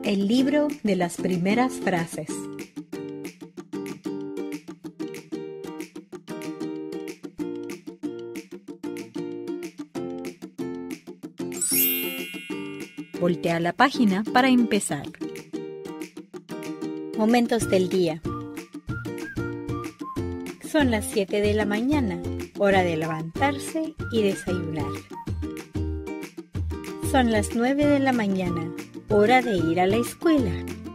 El libro de las primeras frases. Voltea la página para empezar. Momentos del día. Son las 7 de la mañana, hora de levantarse y desayunar. Son las 9 de la mañana, hora de ir a la escuela.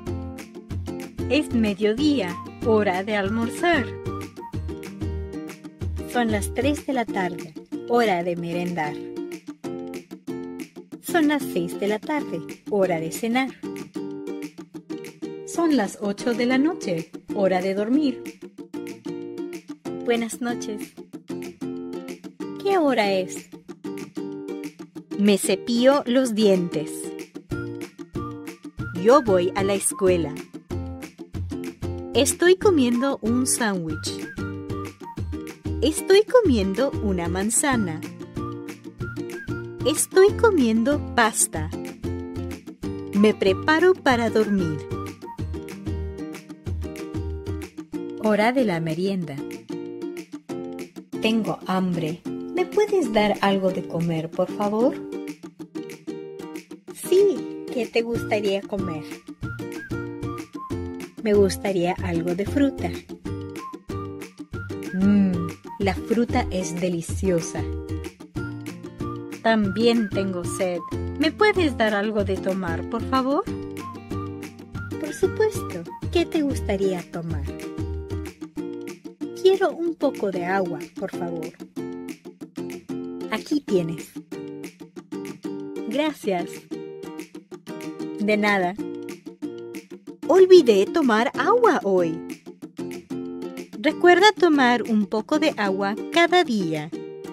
Es mediodía, hora de almorzar. Son las 3 de la tarde, hora de merendar. Son las 6 de la tarde, hora de cenar. Son las 8 de la noche, hora de dormir. Buenas noches. ¿Qué hora es? Me cepillo los dientes. Yo voy a la escuela. Estoy comiendo un sándwich. Estoy comiendo una manzana. Estoy comiendo pasta. Me preparo para dormir. Hora de la merienda. Tengo hambre. ¿Me puedes dar algo de comer, por favor? Sí, ¿qué te gustaría comer? Me gustaría algo de fruta. La fruta es deliciosa. También tengo sed. ¿Me puedes dar algo de tomar, por favor? Por supuesto. ¿Qué te gustaría tomar? Quiero un poco de agua, por favor. Aquí tienes. Gracias. De nada. Olvidé tomar agua hoy. Recuerda tomar un poco de agua cada día.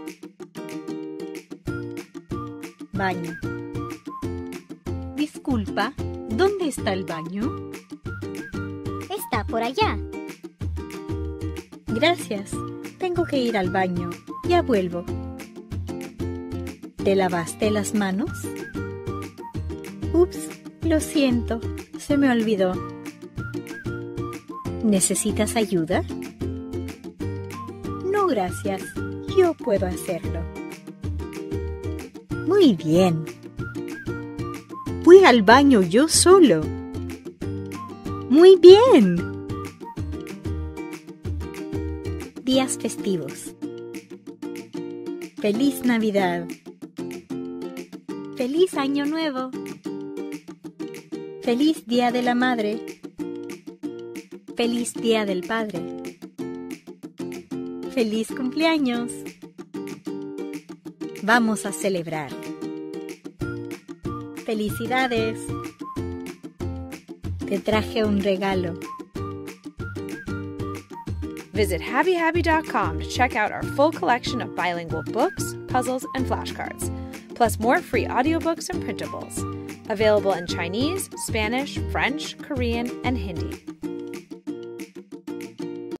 Baño. Disculpa, ¿dónde está el baño? Está por allá. Gracias. Tengo que ir al baño. Ya vuelvo. ¿Te lavaste las manos? Ups, lo siento. Se me olvidó. ¿Necesitas ayuda? No, gracias. Yo puedo hacerlo. Muy bien. Fui al baño yo solo. Muy bien. Días festivos. ¡Feliz Navidad! ¡Feliz Año Nuevo! ¡Feliz Día de la Madre! ¡Feliz Día del Padre! ¡Feliz cumpleaños! Vamos a celebrar. ¡Felicidades! Te traje un regalo. Visit HabbyHabby.com to check out our full collection of bilingual books, puzzles, and flashcards, plus more free audiobooks and printables. Available in Chinese, Spanish, French, Korean, and Hindi.